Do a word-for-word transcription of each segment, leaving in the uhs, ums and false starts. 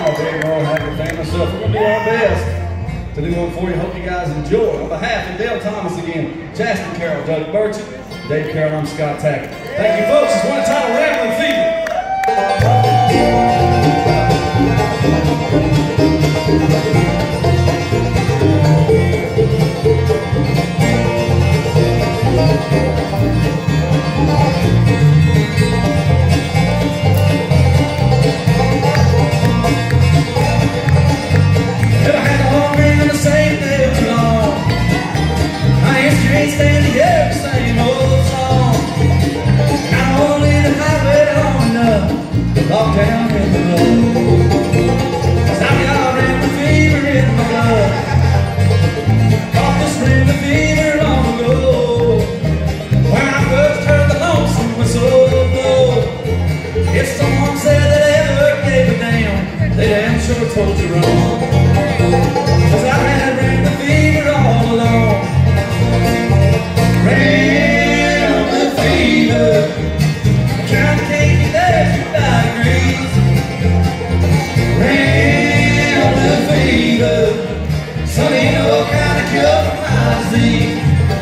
out there, we're all having a family stuff. We're going to do our best to do one for you. Hope you guys enjoy. On behalf of Dale Thomas again, Justin Carroll, Doug Burchett, Dave Carroll, I'm Scott Tackett. Thank you, folks. It's one time Rambling Fever. Locked down in the road, 'cause I've got rambling fever in my blood. Caught this rambling fever long ago, when I first heard the lonesome whistle blow. If someone said that they ever gave a damn, they damn sure told you wrong. 'Cause I've had rambling fever all along. Rambling fever, kind of can't be there. Rambling fever, son, ain't no kind of cure for my disease.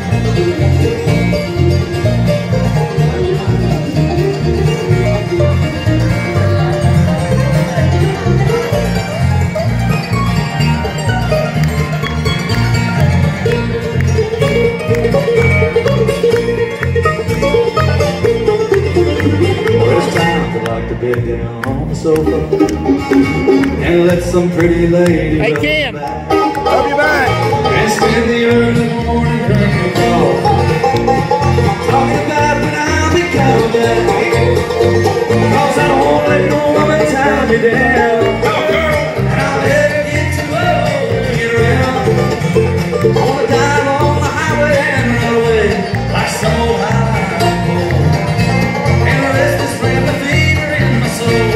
Well, it's time to lock the bed down on the sofa and let some pretty lady Hey Kim, I'll be back. and spend the early morning drinking coffee, talking about when I'll be coming back, 'cause I don't want to let no woman tie me down, and I'll never get too old to get around. I want to dive on the highway and run away like some old highway and rest this rambling fever in my soul.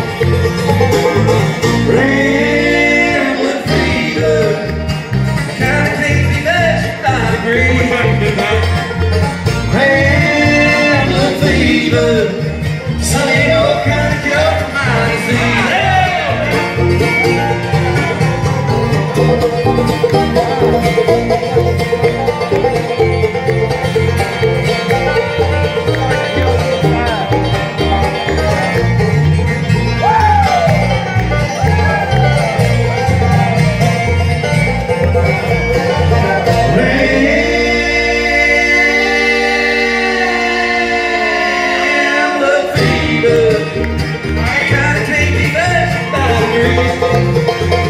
Rambling fever, kind of can't be measured by degrees. Rambling fever, son, ain't no kind of cure for my disease. Rambling fever, kind of can't be measured by degrees.